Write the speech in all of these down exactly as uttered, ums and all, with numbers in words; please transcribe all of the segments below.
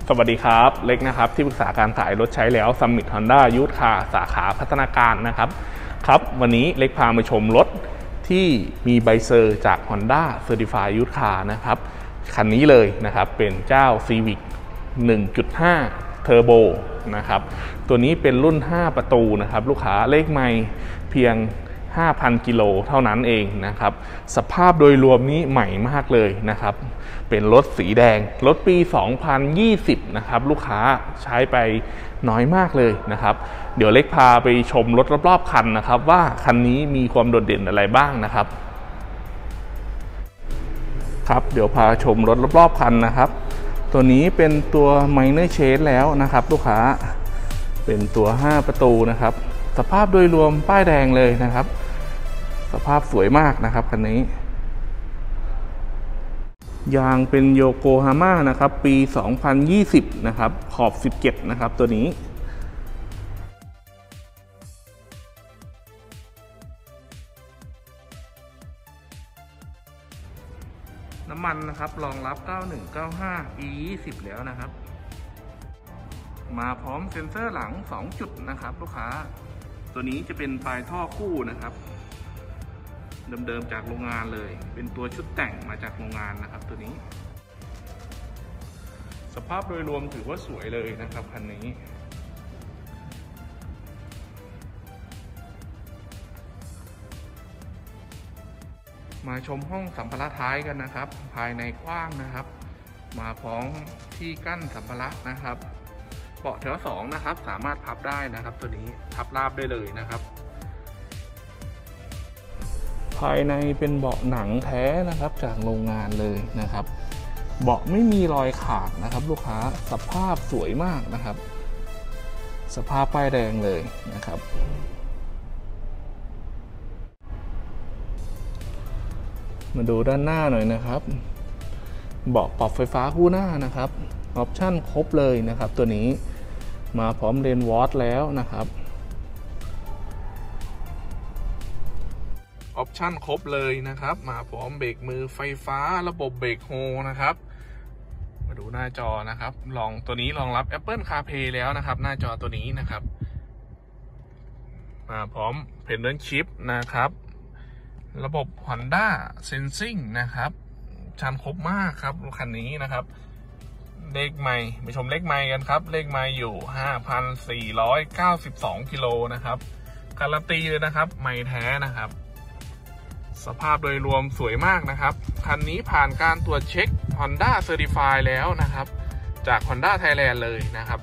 สวัสดีครับเล็กนะครับที่ปรึกษาการขายรถใช้แล้วซัมมิต Honda ยูทคาร์สาขาพัฒนาการนะครับครับวันนี้เล็กพามาชมรถที่มีใบเซอร์จาก Honda Certified Used Car นะครับคันนี้เลยนะครับเป็นเจ้า Civic หนึ่งจุดห้า Turbo นะครับตัวนี้เป็นรุ่นห้าประตูนะครับลูกค้าเลขไมล์เพียง ห้าพัน กิโลเท่านั้นเองนะครับสภาพโดยรวมนี้ใหม่มากเลยนะครับเป็นรถสีแดงรถปี สองพันยี่สิบ นะครับลูกค้าใช้ไปน้อยมากเลยนะครับเดี๋ยวเล็กพาไปชมรถรอบๆคันนะครับว่าคันนี้มีความโดดเด่นอะไรบ้างนะครับครับเดี๋ยวพาชมรถรอบๆคันนะครับตัวนี้เป็นตัว Minor Change แล้วนะครับลูกค้าเป็นตัวห้าประตูนะครับสภาพโดยรวมป้ายแดงเลยนะครับสภาพสวยมากนะครับคันนี้ยางเป็นโยโกฮาม่านะครับปี สองพันยี่สิบ นะครับขอบสิบเจ็ดนะครับตัวนี้น้ำมันนะครับรองรับเก้าหนึ่งเก้าห้า อี ยี่สิบ แล้วนะครับมาพร้อมเซ็นเซอร์หลังสองจุดนะครับลูกค้าตัวนี้จะเป็นปลายท่อคู่นะครับเดิมๆจากโรงงานเลยเป็นตัวชุดแต่งมาจากโรงงานนะครับตัวนี้สภาพโดยรวมถือว่าสวยเลยนะครับคันนี้มาชมห้องสัมภาระท้ายกันนะครับภายในกว้างนะครับมาพร้อมที่กั้นสัมภาระนะครับเบาะแถวสองนะครับสามารถพับได้นะครับตัวนี้พับราบได้เลยนะครับภายในเป็นเบาะหนังแท้นะครับจากโรงงานเลยนะครับเบาะไม่มีรอยขาดนะครับลูกค้าสภาพสวยมากนะครับสภาพป้ายแดงเลยนะครับมาดูด้านหน้าหน่อยนะครับเบาะปรับไฟฟ้าคู่หน้านะครับออปชั่นครบเลยนะครับตัวนี้มาพร้อมเลนวอชแล้วนะครับออปชั่นครบเลยนะครับมาพร้อมเบรกมือไฟฟ้าระบบเบรกโฮนะครับมาดูหน้าจอนะครับลองตัวนี้รองรับ Apple CarPlay แล้วนะครับหน้าจอตัวนี้นะครับมาพร้อม Pedal Shift นะครับระบบ Honda Sensing นะครับชันครบมากครับคันนี้นะครับเลขไมล์ไปชมเลขไมล์กันครับเลขไมล์อยู่ ห้าพันสี่ร้อยเก้าสิบสอง กิโลนะครับการันตีเลยนะครับไมล์แท้นะครับสภาพโดยรวมสวยมากนะครับคันนี้ผ่านการตรวจเช็ค Honda Certified แล้วนะครับจาก Honda Thailand เลยนะครับ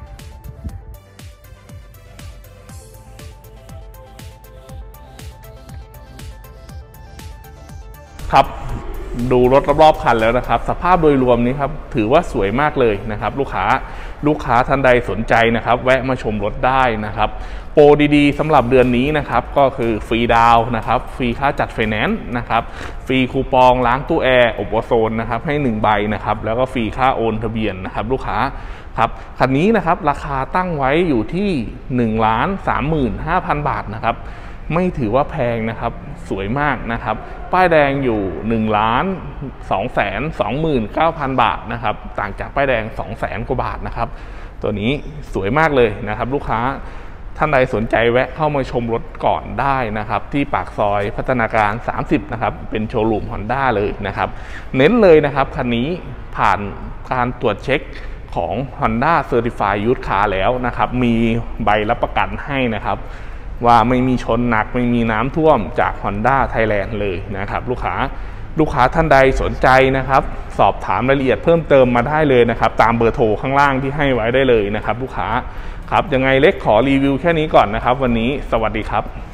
ครับดูรถรอบๆคันแล้วนะครับสภาพโดยรวมนี้ครับถือว่าสวยมากเลยนะครับลูกค้าลูกค้าท่านใดสนใจนะครับแวะมาชมรถได้นะครับโปรดีๆสำหรับเดือนนี้นะครับก็คือฟรีดาวนะครับฟรีค่าจัดไฟแนนซ์นะครับฟรีคูปองล้างตู้แอร์อบโอโซนนะครับให้หนึ่งใบนะครับแล้วก็ฟรีค่าโอนทะเบียนนะครับลูกค้าครับคันนี้นะครับราคาตั้งไว้อยู่ที่ หนึ่งล้านสามหมื่นห้าพัน บาทนะครับไม่ถือว่าแพงนะครับสวยมากนะครับป้ายแดงอยู่ หนึ่งล้านสองแสนสองหมื่นเก้าพัน บาทนะครับต่างจากป้ายแดง สองแสน กว่าบาทนะครับตัวนี้สวยมากเลยนะครับลูกค้าท่านใดสนใจแวะเข้ามาชมรถก่อนได้นะครับที่ปากซอยพัฒนาการสามสิบนะครับเป็นโชว์รูม Honda เลยนะครับเน้นเลยนะครับคันนี้ผ่านการตรวจเช็คของ Honda Certified Used Car แล้วนะครับมีใบรับประกันให้นะครับว่าไม่มีชนหนักไม่มีน้ำท่วมจาก Honda Thailand เลยนะครับลูกค้าลูกค้าท่านใดสนใจนะครับสอบถามรายละเอียดเพิ่มเติมมาได้เลยนะครับตามเบอร์โทรข้างล่างที่ให้ไว้ได้เลยนะครับลูกค้าครับยังไงเล็กขอรีวิวแค่นี้ก่อนนะครับวันนี้สวัสดีครับ